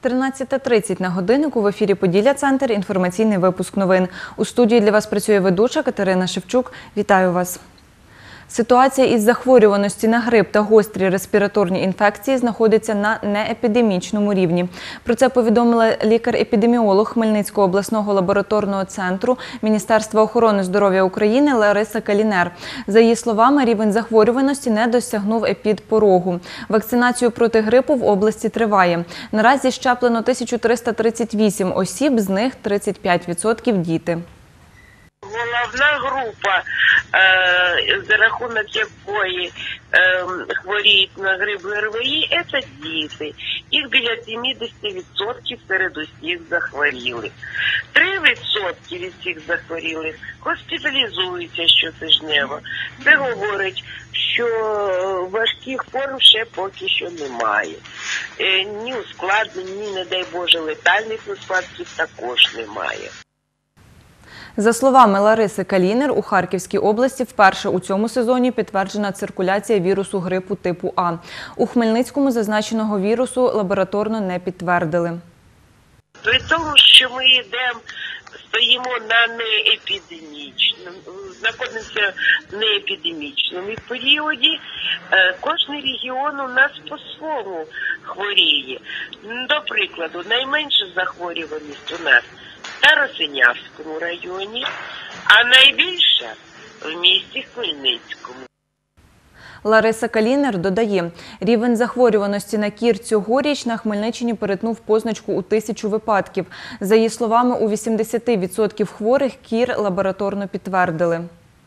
13:30 на годиннику в ефірі «Поділля-Центр», інформаційний випуск новин. У студії для вас працює ведуча Катерина Шевчук. Вітаю вас. Ситуація із захворюваності на грип та гострі респіраторні інфекції знаходиться на неепідемічному рівні. Про це повідомила лікар-епідеміолог Хмельницького обласного лабораторного центру Міністерства охорони здоров'я України Лариса Калінер. За її словами, рівень захворюваності не досягнув епідпорогу. Вакцинацію проти грипу в області триває. Наразі щеплено 1338 осіб, з них 35% – діти. Головна група, за рахунок якої хворіють на грип ГРВІ, це діти. Їх біля 70% серед усіх захворілих. 3% від всіх захворілих госпіталізуються щотижнево. Це говорить, що важких форм ще поки що немає. Ні ускладнень, ні, не дай Боже, летальних випадків також немає. За словами Лариси Калінер, у Харківській області вперше у цьому сезоні підтверджена циркуляція вірусу грипу типу А. У Хмельницькому зазначеного вірусу лабораторно не підтвердили. При тому, що ми стоїмо на неепідемічному, знаходимося в неепідемічному періоді, кожний регіон у нас по-своєму хворіє. До прикладу, найменша захворюваність у нас в Старосинявському районі, а найбільша в місті Хмельницькому. Лариса Калінер додає, рівень захворюваності на кір цьогоріч на Хмельниччині перетнув позначку у 1000 випадків. За її словами, у 80% хворих кір лабораторно підтвердили.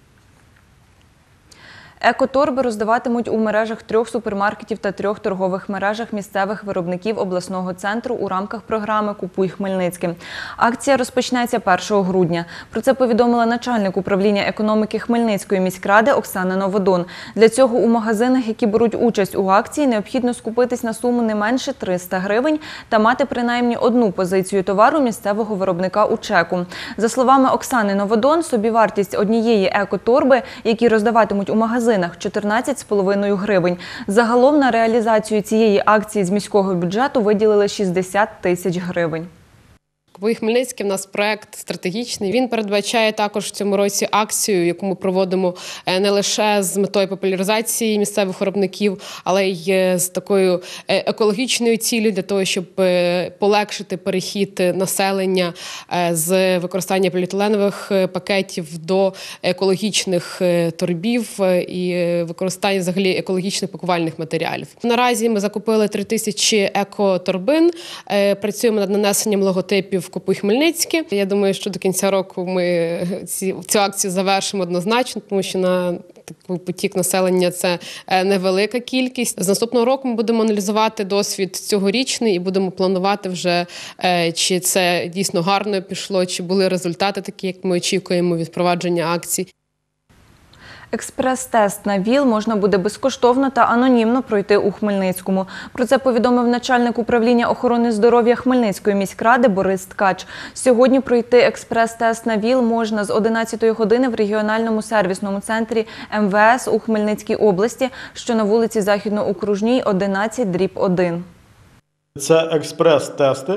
Екоторби роздаватимуть у мережах 3 супермаркетів та 3 торгових мережах місцевих виробників обласного центру у рамках програми «Купуй Хмельницьким». Акція розпочнеться 1 грудня. Про це повідомила начальник управління економіки Хмельницької міськради Оксана Новодон. Для цього у магазинах, які беруть участь у акції, необхідно скупитись на суму не менше 300 гривень та мати принаймні одну позицію товару місцевого виробника у чеку. За словами Оксани Новодон, собівартість однієї екоторби, які роздаватимуть у магазинах, 14,5 гривень. Загалом на реалізацію цієї акції з міського бюджету виділили 60 тисяч гривень. «Купуй Хмельницький» – в нас проект стратегічний. Він передбачає також в цьому році акцію, яку ми проводимо не лише з метою популяризації місцевих виробників, але й з такою екологічною ціллю для того, щоб полегшити перехід населення з використання поліетиленових пакетів до екологічних торбів і використання взагалі екологічних пакувальних матеріалів. Наразі ми закупили 3000 екоторбин, працюємо над нанесенням логотипів «Купуй Хмельницький». Я думаю, що до кінця року ми цю акцію завершимо однозначно, тому що на такий потік населення це невелика кількість. З наступного року ми будемо аналізувати досвід цьогорічний і будемо планувати вже, чи це дійсно гарно пішло, чи були результати такі, як ми очікуємо від впровадження акцій. Експрес-тест на ВІЛ можна буде безкоштовно та анонімно пройти у Хмельницькому. Про це повідомив начальник управління охорони здоров'я Хмельницької міськради Борис Ткач. Сьогодні пройти експрес-тест на ВІЛ можна з 11 години в регіональному сервісному центрі МВС у Хмельницькій області, що на вулиці Західно-Окружній, 11/1. Це експрес-тести.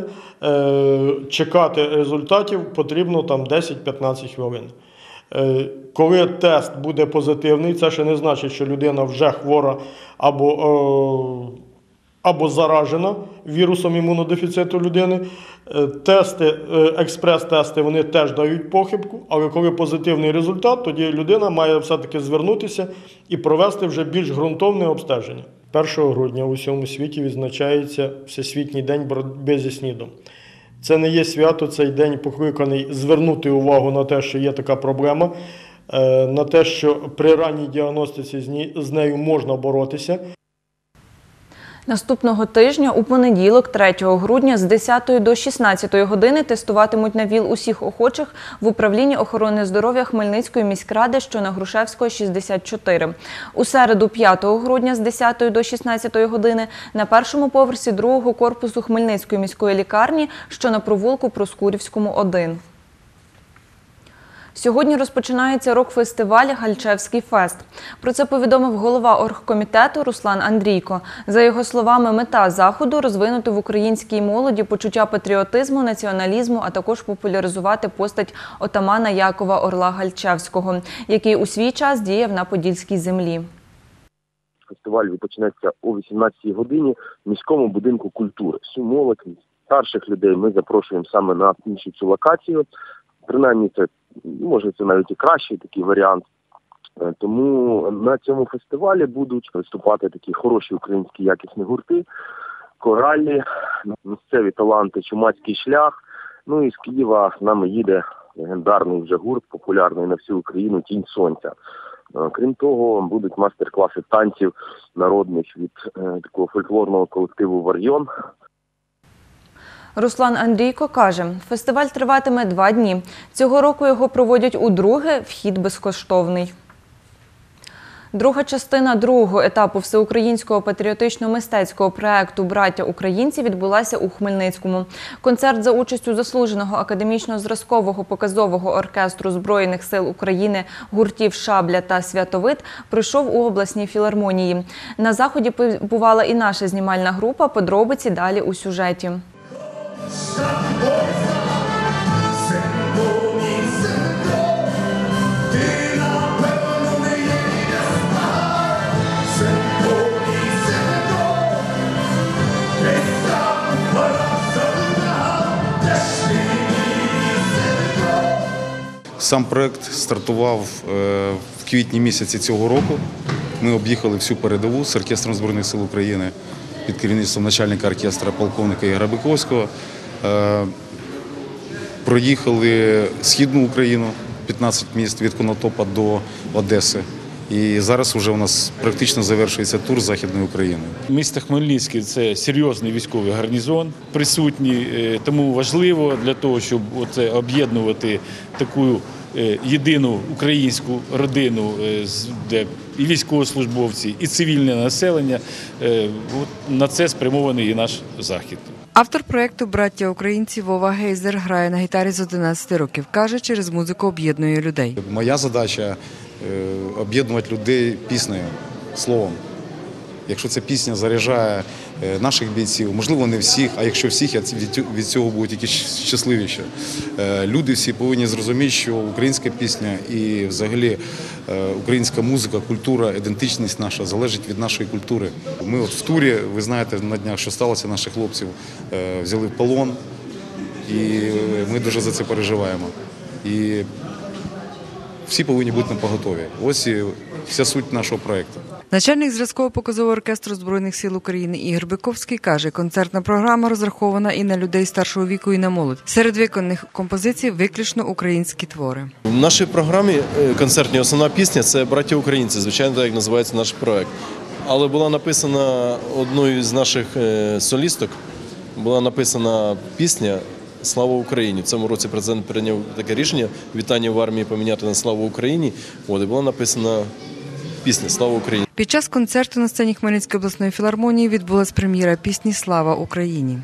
Чекати результатів потрібно там 10-15 хвилин. Коли тест буде позитивний, це ще не значить, що людина вже хвора або заражена вірусом імунодефіциту людини. Експрес-тести, вони теж дають похибку, але коли позитивний результат, тоді людина має все-таки звернутися і провести вже більш ґрунтовне обстеження. 1 грудня у всьому світі відзначається Всесвітній день боротьби зі СНІДом. Це не є свято, цей день покликаний звернути увагу на те, що є така проблема, на те, що при ранній діагностиці з нею можна боротися. Наступного тижня, у понеділок, 3 грудня, з 10 до 16 години тестуватимуть на ВІЛ усіх охочих в управлінні охорони здоров'я Хмельницької міськради, що на Грушевського, 64. У середу, 5 грудня, з 10 до 16 години на першому поверсі 2-го корпусу Хмельницької міської лікарні, що на провулку Проскурівському, 1. Сьогодні розпочинається рок-фестиваль «Гальчевський фест». Про це повідомив голова оргкомітету Руслан Андрійко. За його словами, мета заходу – розвинути в українській молоді почуття патріотизму, націоналізму, а також популяризувати постать отамана Якова Орла Гальчевського, який у свій час діяв на Подільській землі. Фестиваль почнеться о 18-й годині в міському будинку культури. Всю молодь, старших людей ми запрошуємо саме на іншу цю локацію. Принаймні це, може, це навіть і кращий такий варіант. Тому на цьому фестивалі будуть виступати такі хороші українські якісні гурти, коралі, місцеві таланти, Чумацький шлях. Ну і з Києва з нами їде легендарний вже гурт, популярний на всю Україну «Тінь сонця». Крім того, будуть мастер-класи танців народних від такого фольклорного колективу «Варйон». Руслан Андрійко каже, фестиваль триватиме 2 дні. Цього року його проводять удруге, вхід безкоштовний. Друга частина другого етапу всеукраїнського патріотично-мистецького проєкту «Браття українці» відбулася у Хмельницькому. Концерт за участю заслуженого академічно-зразкового показового оркестру Збройних сил України, гуртів «Шабля» та «Святовид» пройшов у обласній філармонії. На заході побувала і наша знімальна група, подробиці далі у сюжеті. Сам проєкт стартував в квітні місяці цього року. Ми об'їхали всю передову з оркестром Збройних сил України під керівництвом начальника оркестра полковника Ігоря Биковського. Проїхали Східну Україну, 15 міст від Конотопа до Одеси. І зараз вже у нас практично завершується тур Західної України. Місто Хмельницький – це серйозний військовий гарнізон присутній, тому важливо для того, щоб об'єднувати таку єдину українську родину, де і військовослужбовці, і цивільне населення. На це спрямований і наш захід. Автор проєкту «Браття українці» Вова Гейзер грає на гітарі з 11 років. Каже, через музику об'єднує людей. Моя задача – об'єднувати людей піснею, словом. Якщо ця пісня заряджає наших бійців, можливо, не всіх, а якщо всіх, я від цього буду тільки щасливіше. Люди всі повинні зрозуміти, що українська пісня і взагалі українська музика, культура, ідентичність наша залежить від нашої культури. Ми от в турі, ви знаєте, на днях, що сталося, наших хлопців взяли в полон, і ми дуже за це переживаємо. І всі повинні бути напоготові. Ось і вся суть нашого проєкту. Начальник зразково-показового оркестру Збройних сил України Ігор Биковський каже, концертна програма розрахована і на людей старшого віку, і на молодь. Серед виконаних композицій виключно українські твори. В нашій програмі концертній основна пісня – це «Браття українці», звичайно, так як називається наш проєкт. Але була написана одною з наших солісток, була написана пісня «Слава Україні». В цьому році президент прийняв таке рішення – вітання в армії поміняти на «Слава Україні». І була написана пісня «Слава Україні». Під час концерту на сцені Хмельницької обласної філармонії відбулась прем'єра пісні «Слава Україні».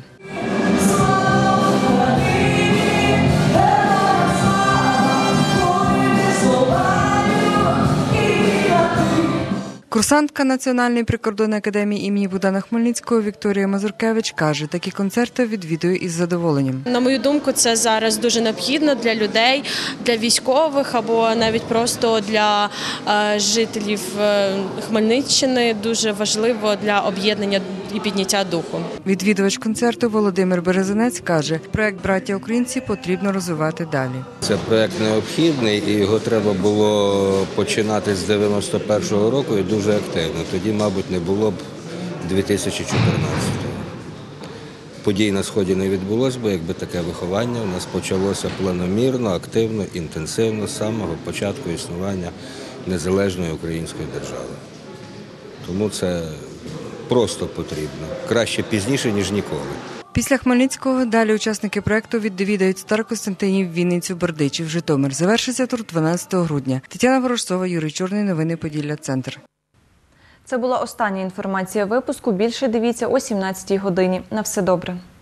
Курсантка Національної прикордонної академії імені Богдана Хмельницького Вікторія Мазуркевич каже, такі концерти відвідує із задоволенням. На мою думку, це зараз дуже необхідно для людей, для військових або навіть просто для жителів Хмельниччини. Дуже важливо для об'єднання і підняття духу. Відвідувач концерту Володимир Березанець каже, проєкт «Браття українці» потрібно розвивати далі. Це проєкт необхідний і його треба було починати з 91-го року і дуже активно. Тоді, мабуть, не було б 2014-го. Подій на Сході не відбулося б, якби таке виховання у нас почалося планомірно, активно, інтенсивно з самого початку існування незалежної української держави. Тому це просто потрібно. Краще пізніше, ніж ніколи. Після Хмельницького далі учасники проєкту відвідають Старокостянтинів, Вінницю, Бердичів, Житомир. Завершиться тур 12 грудня. Тетяна Ворожцова, Юрій Чорний. Новини Поділля. Центр. Це була остання інформація випуску. Більше дивіться о 17-й годині. На все добре.